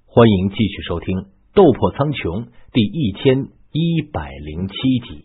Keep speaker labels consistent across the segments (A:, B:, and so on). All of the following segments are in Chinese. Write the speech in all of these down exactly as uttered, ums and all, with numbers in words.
A: 欢迎继续收听《斗破苍穹》第一千一百零七集。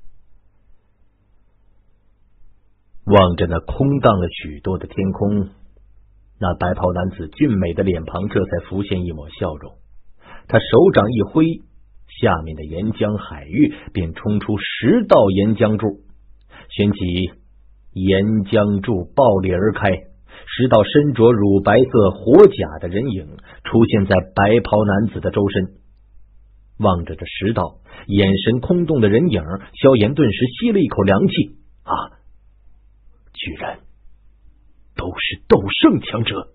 A: 望着那空荡了许多的天空，那白袍男子俊美的脸庞这才浮现一抹笑容。他手掌一挥，下面的岩浆海域便冲出十道岩浆柱，旋即岩浆柱爆裂而开，十道身着乳白色火甲的人影出现在白袍男子的周身。望着这十道眼神空洞的人影，萧炎顿时吸了一口凉气。啊，居然都是斗圣强者！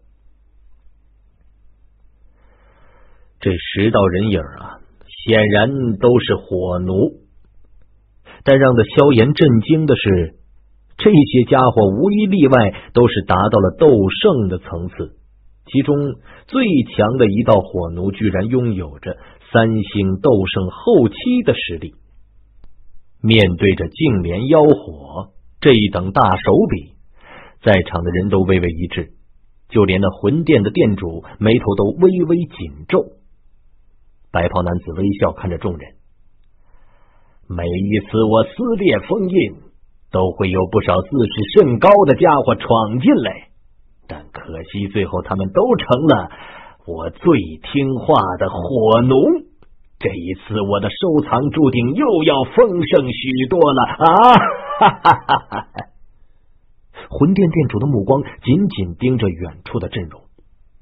A: 这十道人影啊，显然都是火奴。但让得萧炎震惊的是，这些家伙无一例外都是达到了斗圣的层次，其中最强的一道火奴居然拥有着三星斗圣后期的实力。面对着净莲妖火这一等大手笔，在场的人都微微一滞，就连那魂殿的殿主眉头都微微紧皱。白袍男子微笑看着众人，每一次我撕裂封印，都会有不少自视甚高的家伙闯进来，但可惜最后他们都成了我最听话的火奴。这一次我的收藏注定又要丰盛许多了啊！哈哈哈哈！魂殿殿主的目光紧紧盯着远处的阵容，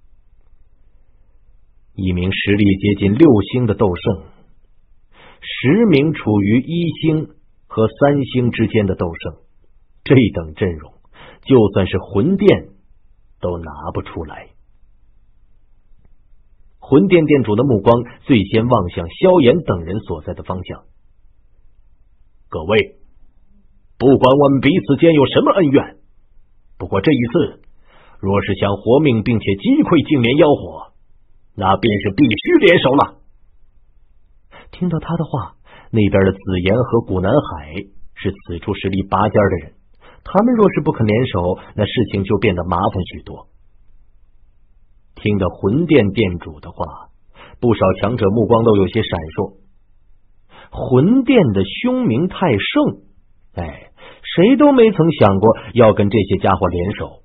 A: 一名实力接近六星的斗圣，十名处于一星和三星之间的斗圣，这等阵容就算是魂殿都拿不出来。魂殿殿主的目光最先望向萧炎等人所在的方向。各位，不管我们彼此间有什么恩怨，不过这一次若是想活命并且击溃净莲妖火，那便是必须联手了。听到他的话，那边的紫妍和古南海是此处实力拔尖的人，他们若是不肯联手，那事情就变得麻烦许多。听到魂殿殿主的话，不少强者目光都有些闪烁。魂殿的凶名太盛，哎，谁都没曾想过要跟这些家伙联手。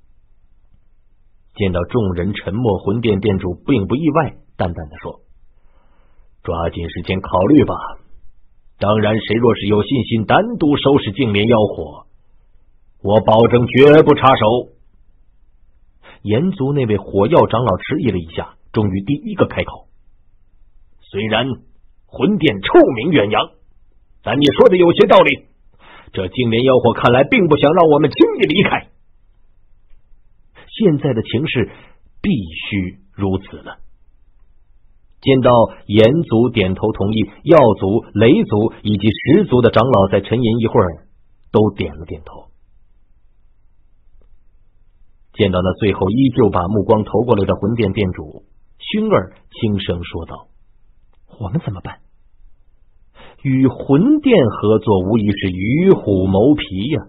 A: 见到众人沉默，魂殿殿主并不意外，淡淡的说：抓紧时间考虑吧，当然谁若是有信心单独收拾净莲妖火，我保证绝不插手。炎族那位火药长老迟疑了一下，终于第一个开口：虽然魂殿臭名远扬，但你说的有些道理，这净莲妖火看来并不想让我们轻易离开，现在的情势必须如此了。见到炎族点头同意，药族、雷族以及十族的长老在沉吟一会儿，都点了点头。见到那最后依旧把目光投过来的魂殿殿主，薰儿轻声说道：我们怎么办？与魂殿合作无疑是与虎谋皮呀。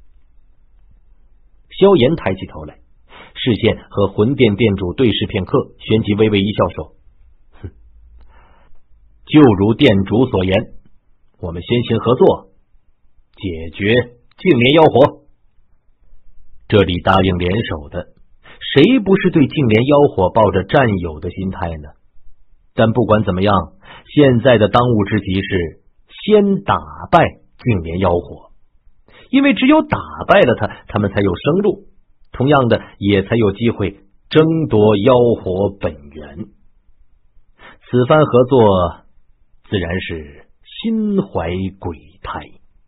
A: 萧炎抬起头来，视线和魂殿殿主对视片刻，旋即微微一笑说：哼，就如殿主所言，我们先行合作，解决净莲妖火。这里答应联手的，谁不是对净莲妖火抱着战友的心态呢？但不管怎么样，现在的当务之急是先打败净莲妖火，因为只有打败了他，他们才有生路，同样的也才有机会争夺妖火本源。此番合作自然是心怀鬼胎。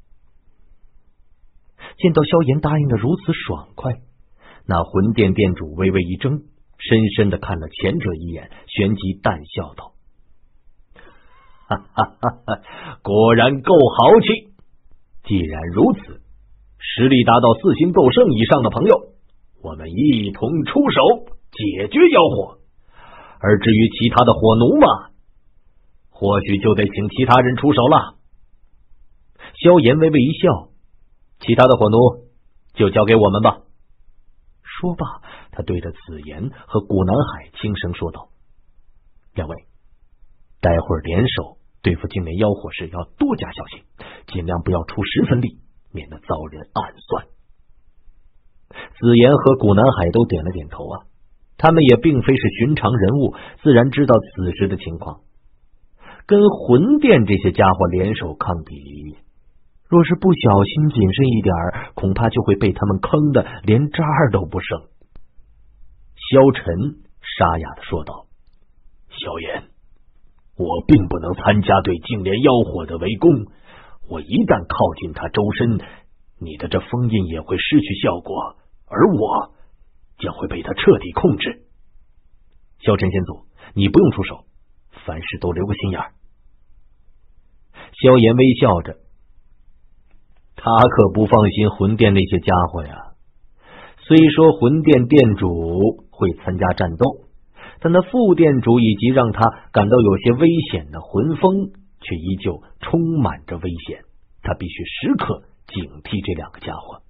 A: 见到萧炎答应的如此爽快，那魂殿殿主微微一怔，深深的看了前者一眼，旋即淡笑道：哈哈哈哈，果然够豪气。既然如此，实力达到四星斗圣以上的朋友，我们一同出手解决妖火。而至于其他的火奴嘛，或许就得请其他人出手了。萧炎微微一笑：其他的火奴就交给我们吧。说罢，他对着紫妍和古南海轻声说道： 两位，待会儿联手对付净莲妖火时要多加小心，尽量不要出十分力，免得遭人暗算。紫妍和古南海都点了点头啊，他们也并非是寻常人物，自然知道此时的情况。跟魂殿这些家伙联手抗敌，若是不小心谨慎一点，恐怕就会被他们坑的连渣儿都不剩。萧晨沙哑的说道：萧炎，我并不能参加对净莲妖火的围攻，我一旦靠近他周身，你的这封印也会失去效果，而我将会被他彻底控制。萧晨先祖，你不用出手，凡事都留个心眼儿。萧炎微笑着，他可不放心魂殿那些家伙呀。虽说魂殿殿主会参加战斗，但那副殿主以及让他感到有些危险的魂风却依旧充满着危险，他必须时刻警惕这两个家伙。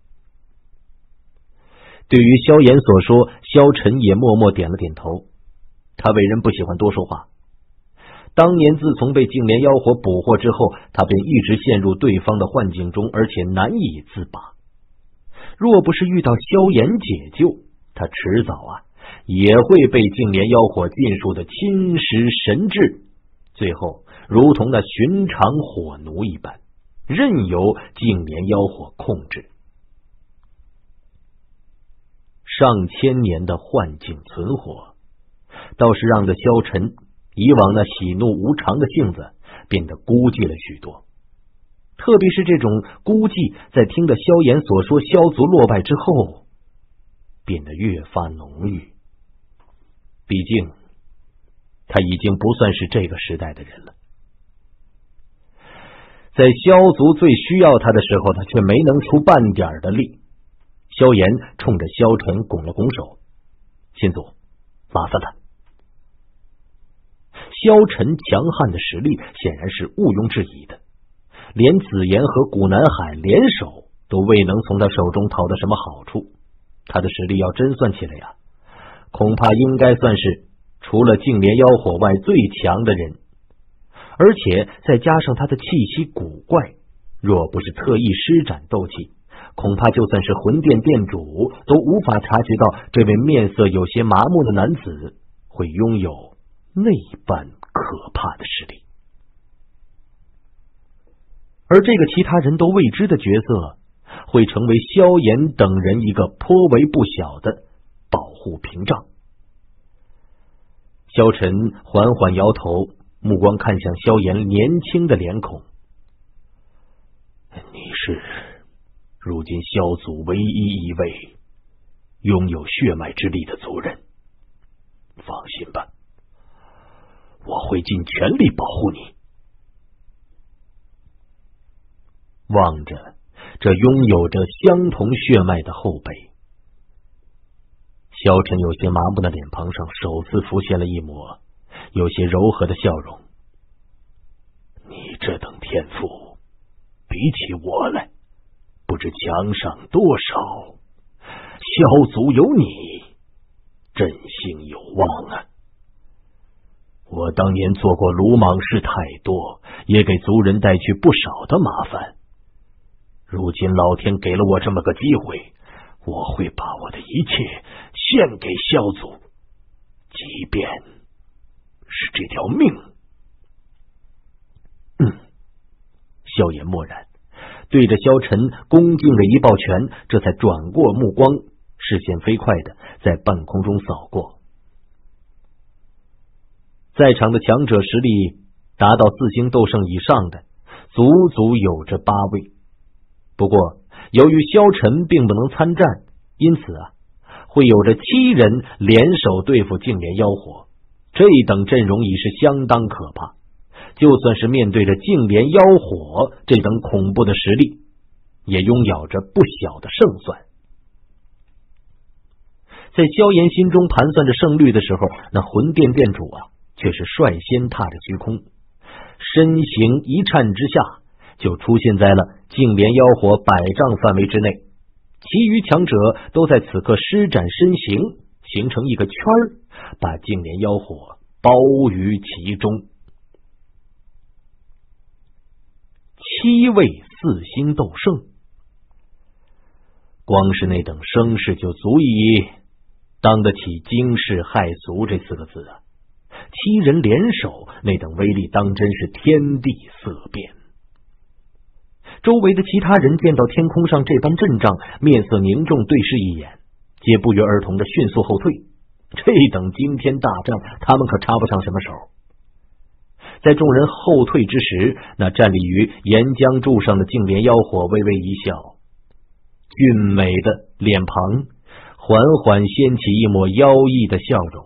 A: 对于萧炎所说，萧晨也默默点了点头。他为人不喜欢多说话，当年自从被净莲妖火捕获之后，他便一直陷入对方的幻境中，而且难以自拔。若不是遇到萧炎解救，他迟早啊也会被净莲妖火尽数的侵蚀神智，最后如同那寻常火奴一般，任由净莲妖火控制。上千年的幻境存活，倒是让这萧晨以往那喜怒无常的性子变得孤寂了许多。特别是这种孤寂，在听了萧炎所说萧族落败之后，变得越发浓郁。毕竟他已经不算是这个时代的人了。在萧族最需要他的时候，他却没能出半点的力。萧炎冲着萧晨拱了拱手：先祖，麻烦了。萧晨强悍的实力显然是毋庸置疑的，连紫妍和古南海联手都未能从他手中讨得什么好处。他的实力要真算起来呀，恐怕应该算是除了净莲妖火外最强的人。而且再加上他的气息古怪，若不是特意施展斗气，恐怕就算是魂殿殿主都无法察觉到这位面色有些麻木的男子会拥有那般可怕的实力。而这个其他人都未知的角色，会成为萧炎等人一个颇为不小的保护屏障。萧晨缓缓摇头，目光看向萧炎年轻的脸孔。你是如今萧族唯一一位拥有血脉之力的族人，放心吧，我会尽全力保护你。望着这拥有着相同血脉的后辈，萧晨有些麻木的脸庞上首次浮现了一抹有些柔和的笑容。你这等天赋比起我来不知强上多少，萧族有你振兴有望啊。我当年做过鲁莽事太多，也给族人带去不少的麻烦，如今老天给了我这么个机会，我会把我的一切献给萧族，即便是这条命。嗯，萧炎默然，对着萧晨恭敬的一抱拳，这才转过目光，视线飞快的在半空中扫过。在场的强者实力达到四星斗圣以上的，足足有着八位。不过由于萧晨并不能参战，因此啊，会有着七人联手对付净莲妖火，这等阵容已是相当可怕。就算是面对着净莲妖火这等恐怖的实力，也拥有着不小的胜算。在萧炎心中盘算着胜率的时候，那魂殿殿主啊，却是率先踏着虚空，身形一颤之下就出现在了净莲妖火百丈范围之内。其余强者都在此刻施展身形，形成一个圈儿，把净莲妖火包于其中。七位四星斗圣，光是那等声势就足以当得起惊世骇俗这四个字啊！七人联手，那等威力当真是天地色变。周围的其他人见到天空上这般阵仗，面色凝重，对视一眼，皆不约而同的迅速后退。这等惊天大战，他们可插不上什么手。在众人后退之时，那站立于岩浆柱上的净莲妖火微微一笑，俊美的脸庞缓缓掀起一抹妖异的笑容。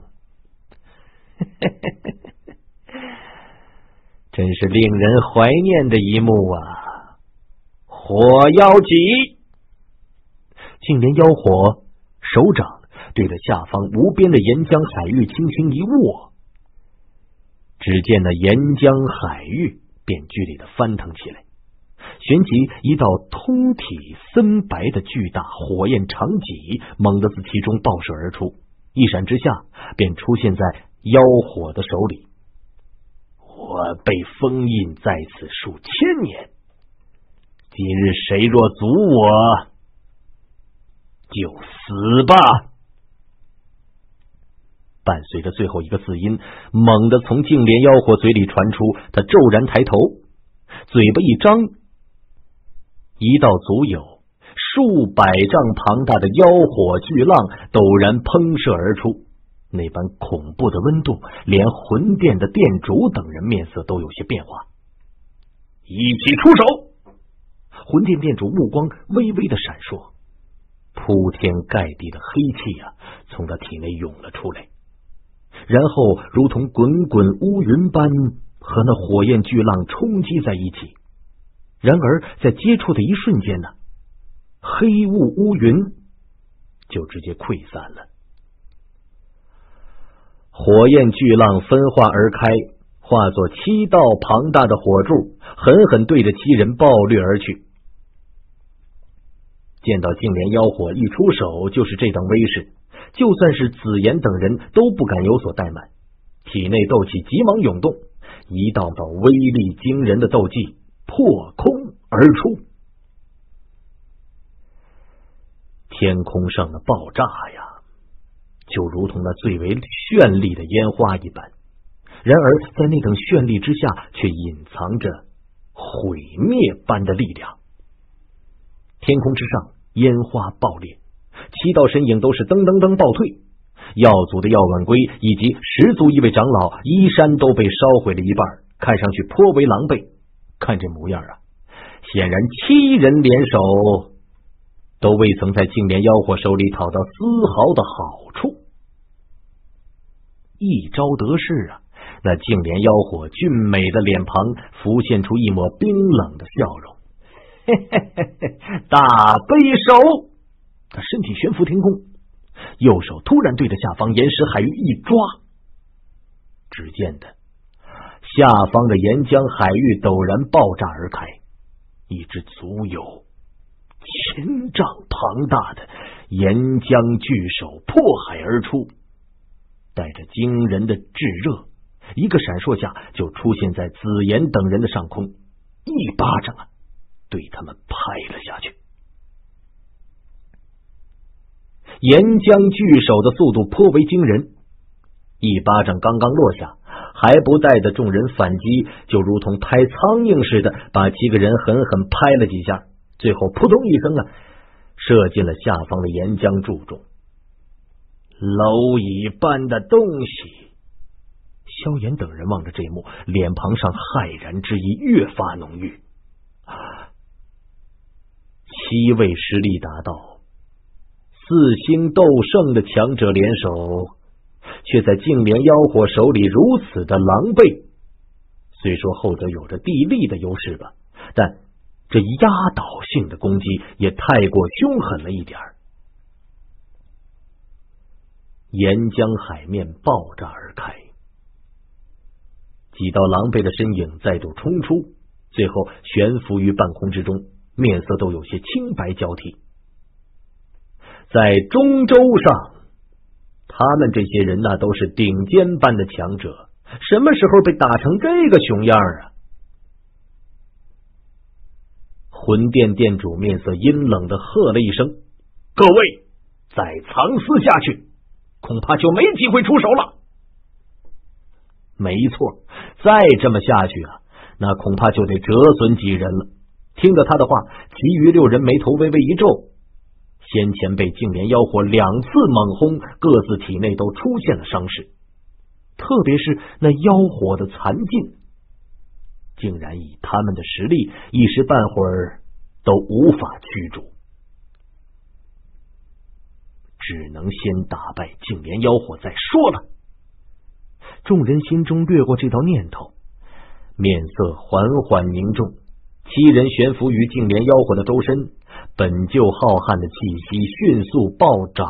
A: 真是令人怀念的一幕啊！火妖戟，净莲妖火手掌对着下方无边的岩浆海域轻轻一握，只见那岩浆海域便剧烈的翻腾起来，旋即一道通体森白的巨大火焰长戟猛地自其中爆射而出，一闪之下便出现在妖火的手里。我被封印在此数千年，今日谁若阻我，就死吧！伴随着最后一个字音，猛地从净莲妖火嘴里传出，他骤然抬头，嘴巴一张，一道足有数百丈庞大的妖火巨浪陡然喷射而出。那般恐怖的温度，连魂殿的殿主等人面色都有些变化。一起出手！魂殿殿主目光微微的闪烁，铺天盖地的黑气啊，从他体内涌了出来，然后如同滚滚乌云般和那火焰巨浪冲击在一起。然而在接触的一瞬间呢，黑雾乌云就直接溃散了。火焰巨浪分化而开，化作七道庞大的火柱，狠狠对着七人暴掠而去。见到净莲妖火一出手就是这等威势，就算是紫妍等人都不敢有所怠慢，体内斗气急忙涌动，一道道威力惊人的斗技破空而出。天空上的爆炸呀，就如同那最为绚丽的烟花一般，然而在那等绚丽之下，却隐藏着毁灭般的力量。天空之上，烟花爆裂，七道身影都是噔噔噔倒退。药族的药碗龟以及十族一位长老衣衫都被烧毁了一半，看上去颇为狼狈。看这模样啊，显然七人联手都未曾在净莲妖火手里讨到丝毫的好处。一招得势啊，那净莲妖火俊美的脸庞浮现出一抹冰冷的笑容。嘿嘿嘿嘿，大背手！他身体悬浮天空，右手突然对着下方岩石海域一抓，只见的下方的岩浆海域陡然爆炸而开，一只足有千丈庞大的岩浆巨手破海而出，带着惊人的炙热，一个闪烁下就出现在紫妍等人的上空，一巴掌啊对他们拍了下去。岩浆巨手的速度颇为惊人，一巴掌刚刚落下，还不待的众人反击，就如同拍苍蝇似的把七个人狠狠拍了几下，最后扑通一声啊，射进了下方的岩浆柱中。蝼蚁般的东西！萧炎等人望着这一幕，脸庞上骇然之意越发浓郁。七位实力达到四星斗圣的强者联手，却在净莲妖火手里如此的狼狈。虽说后者有着地利的优势吧，但这压倒性的攻击也太过凶狠了一点。岩浆海面爆炸而开，几道狼狈的身影再度冲出，最后悬浮于半空之中，面色都有些青白交替。在中州上， 他们这些人那都是顶尖般的强者，什么时候被打成这个熊样啊？魂殿殿主面色阴冷的喝了一声：“各位，再藏私下去，恐怕就没机会出手了。”没错，再这么下去啊，那恐怕就得折损几人了。听着他的话，其余六人眉头微微一皱。先前被净莲妖火两次猛轰，各自体内都出现了伤势，特别是那妖火的残劲，竟然以他们的实力一时半会儿都无法驱逐，只能先打败净莲妖火再说了。众人心中掠过这道念头，面色缓缓凝重。七人悬浮于净莲妖火的周身，本就浩瀚的气息迅速暴涨。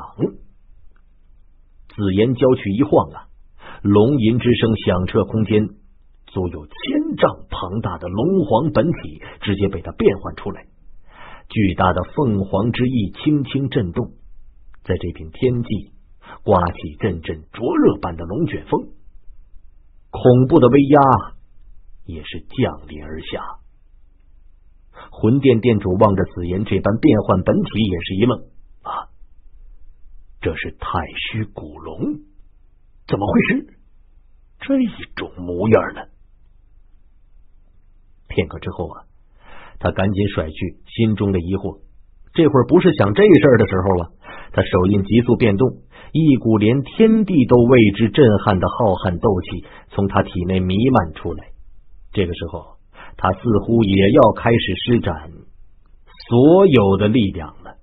A: 紫炎娇躯一晃啊，龙吟之声响彻空间，足有千丈庞大的龙皇本体直接被他变换出来，巨大的凤凰之翼轻轻震动，在这片天际刮起阵阵灼热般的龙卷风，恐怖的威压也是降临而下。魂殿殿主望着紫炎这般变换本体，也是一愣啊，这是太虚古龙，怎么会是这种模样呢？片刻之后啊，他赶紧甩去心中的疑惑，这会儿不是想这事儿的时候了。他手印急速变动，一股连天地都为之震撼的浩瀚斗气从他体内弥漫出来。这个时候他似乎也要开始施展所有的力量了。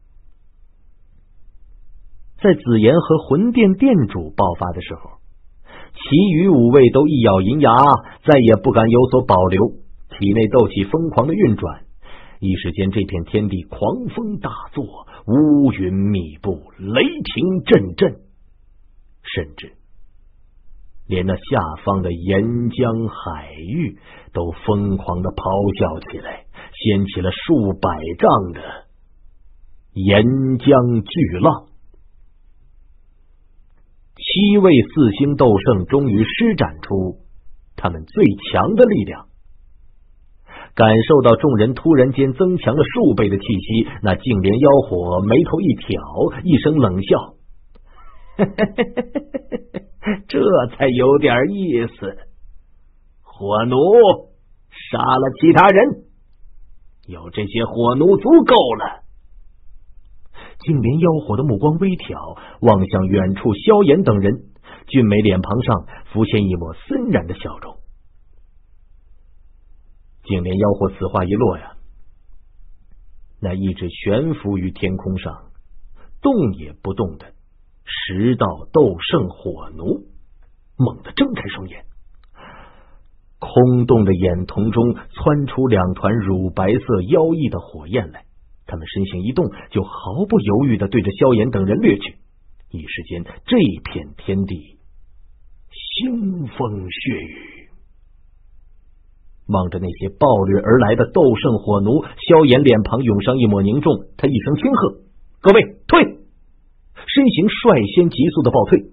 A: 在紫炎和魂殿殿主爆发的时候，其余五位都一咬银牙，再也不敢有所保留，体内斗气疯狂的运转，一时间这片天地狂风大作，乌云密布，雷霆阵阵，甚至连那下方的岩浆海域都疯狂的咆哮起来，掀起了数百丈的岩浆巨浪。七位四星斗圣终于施展出他们最强的力量。感受到众人突然间增强了数倍的气息，那净莲妖火眉头一挑，一声冷笑：“这才有点意思。火奴杀了其他人，有这些火奴足够了。”净莲妖火的目光微挑，望向远处萧炎等人，俊美脸庞上浮现一抹森然的笑容。净莲妖火此话一落呀，那一直悬浮于天空上动也不动的十道斗圣火奴猛地睁开双眼，空洞的眼瞳中窜出两团乳白色妖异的火焰来，他们身形一动，就毫不犹豫地对着萧炎等人掠去。一时间，这片天地腥风血雨。望着那些暴掠而来的斗圣火奴，萧炎脸庞涌上一抹凝重，他一声轻喝：“各位退！”身形率先急速的暴退。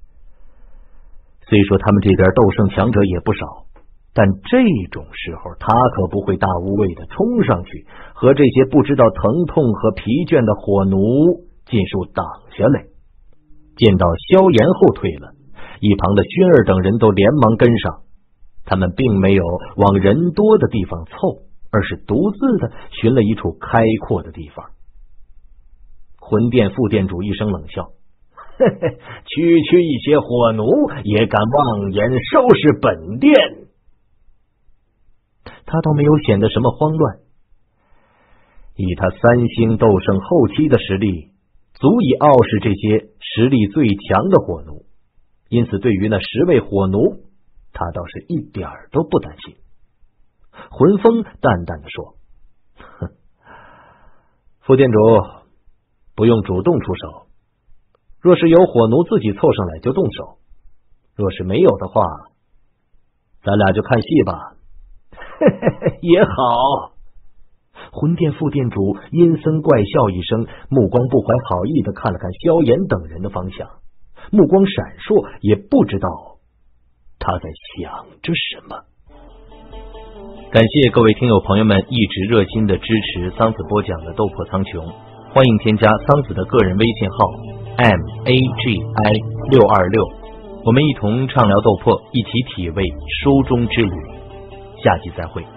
A: 虽说他们这边斗圣强者也不少，但这种时候他可不会大无畏的冲上去和这些不知道疼痛和疲倦的火奴尽数挡下来。见到萧炎后退了，一旁的薰儿等人都连忙跟上，他们并没有往人多的地方凑，而是独自的寻了一处开阔的地方。魂殿副殿主一声冷笑：“嘿嘿，区区一些火奴也敢妄言收拾本殿。”他倒没有显得什么慌乱，以他三星斗圣后期的实力，足以傲视这些实力最强的火奴，因此对于那十位火奴，他倒是一点都不担心。魂风淡淡的说：“哼，副殿主不用主动出手，若是有火奴自己凑上来就动手，若是没有的话，咱俩就看戏吧。”也好。魂殿副殿主阴森怪笑一声，目光不怀好意的看了看萧炎等人的方向。 目光闪烁，也不知道他在想着什么。感谢各位听友朋友们一直热心的支持桑子播讲的斗破苍穹，欢迎添加桑子的个人微信号 M A G I 六二六，我们一同畅聊斗破，一起体味书中之旅。下期再会。